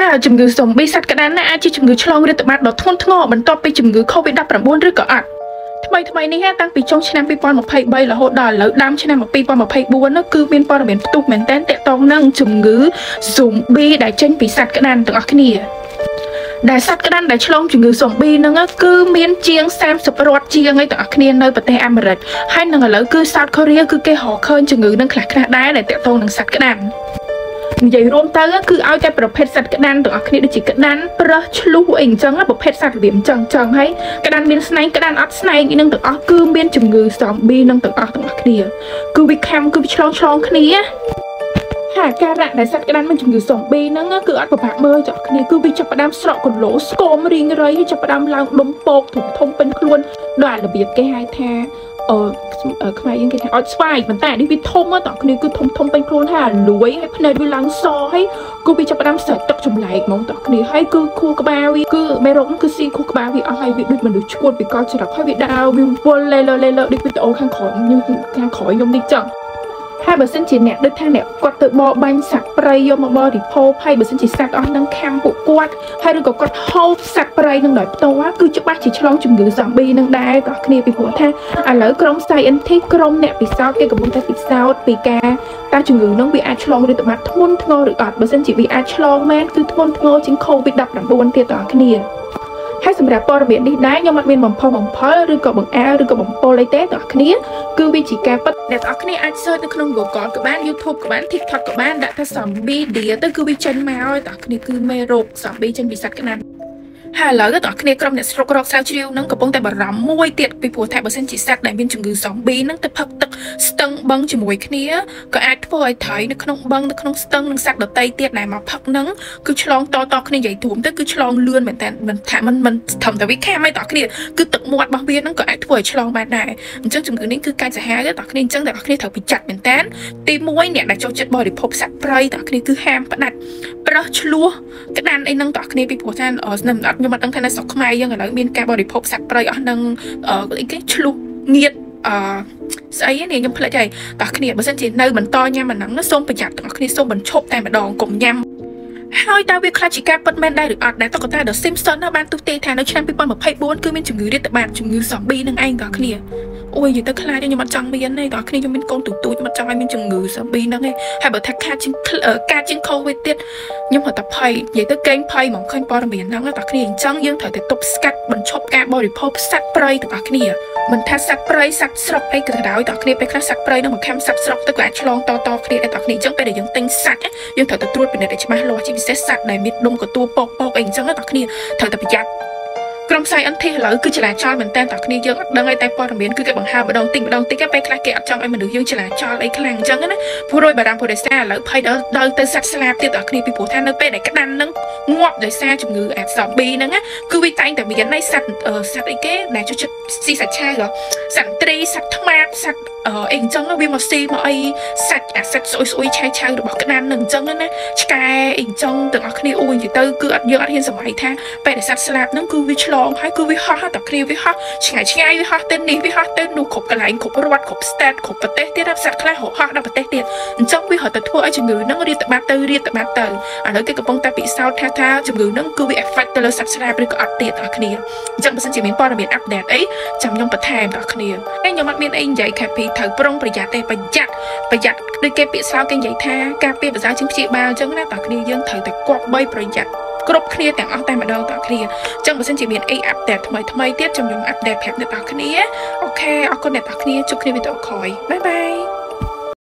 ជំងឺ zombie សត្វក្តានណាអាចជាជំងឺឆ្លងរាតត្បាតដ៏ធ្ងន់ធ្ងរបន្ទាប់ពីជំងឺ COVID-19 ឬក៏អត់ថ្មីនេះតាំងពីចុងឆ្នាំ2023រហូតដល់ឥឡូវដើមឆ្នាំ2024នោះគឺមានព័ត៌មានផ្ទុះមែនទែនទាក់ទងនឹងជំងឺ zombie ដែលចេញពីសត្វក្តានទាំងអស់គ្នាដែលសត្វក្តានដែលឆ្លងជំងឺ zombie ហ្នឹងគឺមានជាង30រដ្ឋជាងឯទាំងអស់គ្នានៅប្រទេសអាមេរិកហើយនឹងឥឡូវគឺ South Korea គឺគេរកឃើញជំងឺនឹងខ្លះៗដែរដែលទាក់ទងនឹងសត្វក្តាននិយាយរួមទៅគឺឲ្យតែប្រភេទសត្វក្តានទាំងអស់គ្នាដូចជាក្តានប្រើសឆ្លុះអីអញ្ចឹងប្រភេទសត្វរបៀបអញ្ចឹងហើយក្តានមានស្នែងក្តានអត់ស្នែងនឹងទាំងអស់គឺមានជំងឺ zombie នឹងទាំងអស់គ្នាគឺវាខំគឺវាឆ្លងគ្នាហើយការៈដែលសត្វក្តានមានជំងឺ zombie ហ្នឹងគឺអត់ពិបាកមើលចុះគ្នាគឺវាចាប់ផ្ដើមស្រកកន្លោស្គមរីងរៃហើយចាប់ផ្ដើមឡើងដុំពកធំពេញខ្លួនដល់របៀបគេហៅថាខ្មែរយើងគេថាអត់ស្វាយប៉ុន្តែនេះវាធំតោះគ្នាគឺធំពេញខ្លួនហើយលួយហើយភ្នែកវាឡើងសហើយគឺវាចាប់ផ្ដើមស្រែកទឹកចម្លែកហ្មងតោះគ្នាហើយគឺខួរក្បាលវាគឺមេរោគគឺស៊ីខួរក្បាលវាអស់ហើយវាដូចមនុស្សឈួតវាកលច្រឹកហើយវាដើរវាវល់លេលើដូចវីដេអូខាងក្រោយខ្ញុំនេះចឹងហើយបើសិនជាអ្នកដូចថាអ្នកគាត់ទៅបបាញ់សត្វព្រៃយកមកបរិភោគហើយបើសិនជាសត្វអស់នឹងខាំពួកគាត់ហើយឬក៏គាត់ហូបសត្វព្រៃនឹងដោយផ្ទាល់គឺច្បាស់ជាឆ្លងជំងឺ zombie នឹងដែរតោះគ្នាពីព្រោះថាឥឡូវក្រុម scientist ក្រុមអ្នកពិសោធន៍គេកំពុងតែពិសោធន៍ពីការតើជំងឺនឹងវាអាចឆ្លងរាតត្បាតធ្ងន់ធ្ងរឬអត់បើសិនជាវាអាចឆ្លងមែនគឺធ្ងន់ធ្ងរជាង COVID-19 ទៀតតោះគ្នាហើយសម្រាប់ព័ត៌មាននេះដែរខ្ញុំអត់មានបំផលឬក៏បង្អើឬក៏បំពល់អីទេបងប្អូនគ្នាគឺវាជាការពិតអ្នកទាំងអស់គ្នាអាច search នៅក្នុង Google ក៏បាន YouTube ក៏បាន TikTok ក៏បានដាក់ថា zombie ទៅគឺវាចេញមកហើយបងប្អូនគ្នាគឺមេរោគ zombie ចេញពីសត្វក្តានហើយឥឡូវបងប្អូនគ្នាក្រុមអ្នកស្រុករកស្រាវជ្រាវនឹងកំពុងតែបារម្ភមួយទៀតពីព្រោះថាបើសិនជាសត្វដែលមានជំងឺ zombie នឹងទៅផឹកទឹកស្ទឹងបឹងជាមួយគ្នាក៏អាចធ្វើឲ្យត្រីនៅក្នុងបឹងនៅក្នុងស្ទឹងនិងសត្វដទៃទៀតដែលមកផឹកនឹងគឺឆ្លងតគ្នានិយាយរួមទៅគឺឆ្លងលឿនមែនតើមិនថាមិនធម្មតាវាខាំឲ្យបងប្អូនគ្នាគឺទឹកមាត់របស់វានឹងក៏អាចធ្វើឲ្យឆ្លងបានដែរអញ្ចឹងជំងឺនេះគឺកាចសាហាវទេបងប្អូនគ្នាអញ្ចឹងបងប្អូនគ្នាត្រូវពិចារណាមែនតើទី1អ្នកដែលចូលចិត្តបរិភោគសត្វព្រៃបងប្អូនគ្នាគឺហាមផ្ដាច់ប្រើសឆ្លោះក្តានអីហ្នឹងបងប្អូនគ្នាពីព្រោះថាខ្ញុំអត់ដឹងថានៅស្រុកខ្មែរយើងឥឡូវមានការបរិភោគសត្វព្រៃអស់នឹងអីគេឆ្លោះងៀតស្អីនេះខ្ញុំភ្លេចហើយបងប្អូនគ្នាបើសិនជានៅបន្តញ៉ាំអាហ្នឹងសូមប្រយ័ត្នទាំងអស់គ្នាសូមបញ្ឈប់តែម្ដងកុំញ៉ាំហើយតើវាខ្លាចជាការពិតមែនដែរឬអត់ដែរតុក្កតា The Simpsons បានទស្សន៍ទាយថានៅឆ្នាំ2024គឺមានជំងឺរាតត្បាតជំងឺ zombie នឹងឯងបងប្អូនគ្នាអូយនិយាយទៅខ្លាចខ្ញុំអត់ចង់មានទេបងប្អូនគ្នាខ្ញុំមានកូនទូចខ្ញុំអត់ចង់ឲ្យមានជំងឺ zombie ហ្នឹងទេហើយបើថាការជាង COVID ទៀតខ្ញុំហៅតែភ័យនិយាយទៅកេងភ័យហ្មងឃើញព័ត៌មានហ្នឹងបងប្អូនគ្នាអញ្ចឹងយើងត្រូវតែទប់ស្កាត់បញ្ឈប់ការបរិភោគសត្វព្រៃទាំងអស់គ្នាមិនថាសត្វព្រៃសត្វស្រុកអីក៏ដោយបងប្អូនគ្នាពេលខ្លះសត្វព្រៃនឹងមកខាំសត្វស្រុកទៅក៏អាចឆ្លងតគ្នាដែរបងប្អូនគ្នាអញ្ចឹងពេលដែលយើងទិញសាច់យើងត្រូវតែត្រួតពិនិត្យឲ្យច្បាស់លាស់ជាពិសេសសត្វដែលមានដុំកតួពកអីអញ្ចឹងបងប្អូនគ្នាត្រូវតែប្រយ័ត្នក្រុម scientist ឥឡូវគឺចលាចលមែនតើបងប្អូនគ្នាយើងអត់ដឹងឲ្យតែព័ត៌មានគឺគេបង្ហើបម្ដងតិចពេលខ្លះគេអត់ចង់ឲ្យមនុស្សយើងចលាចលអីខ្លាំងអញ្ចឹងណាព្រោះរយបារម្ភព្រោះដោយសារឥឡូវភ័យដល់ទៅសត្វស្លាបទៀតបងប្អូនគ្នាពីព្រោះថានៅពេលដែលក្តាន់នឹងងាប់ដោយសារជំងឺ zombie ហ្នឹងគឺវាតែងតែមាននៃសត្វអីគេដែលចូលចិត្តស៊ីសាច់ឆាសត្វត្រីសត្វថ្មាសត្វអីអញ្ចឹងវាមកស៊ីមកអីសាច់ស្អុយឆៅរបស់ក្តាន់នឹងអញ្ចឹងណាឆ្កែអីអញ្ចឹងទាំងអស់គ្នាអួយទៅគឺយើងអត់ហ៊ានសម័យថាពេលដែលសត្វស្លាបហ្នឹងគឺវាឆ្លងហើយគឺវាហោះតែគ្នាវាហោះឆ្ងាយវាហោះទៅនេះវាហោះទៅនោះគ្រប់កន្លែងគ្រប់រដ្ឋគ្រប់ state គ្រប់ប្រទេសទៀតសត្វខ្លះហោះដល់ប្រទេសទៀតអញ្ចឹងវាហត់ទៅធ្វើឲ្យជំងឺហ្នឹងរាតត្បាតទៅឥឡូវគេកំពុងតែពិសោធន៍ថាជំងឺហ្នឹងគឺវា affect ទៅលើសត្វស្លាបឬក៏អត់ទៀតបងប្អូនគ្នាអញ្ចឹងបើសិនជាមានព័ត៌មាន update អីចាំខ្ញុំបន្ថែមបងប្អូនគ្នាហើយខ្ញុំអត់មានអីនិយាយខែពីត្រូវប្រុងប្រយ័ត្នទេប្រយ័ត្នដូចគេពាក្យស្លោកគេនិយាយថាការពារប្រសើរជាងព្យាបាលអញ្ចឹងណាបងប្អូនគ្នាយើងត្រូវតែគប្បីប្រយ័ត្នគ្រប់គ្នាទាំងអស់តែម្ដងបងប្អូនគ្នាអញ្ចឹងបើសិនជាមានអីអាប់ដេតថ្មីទៀតខ្ញុំអាប់ដេតប្រាប់អ្នកបងប្អូនគ្នាអូខេអរគុណអ្នកបងប្អូនគ្នាជួបគ្នាវីដេអូក្រោយបាយបាយ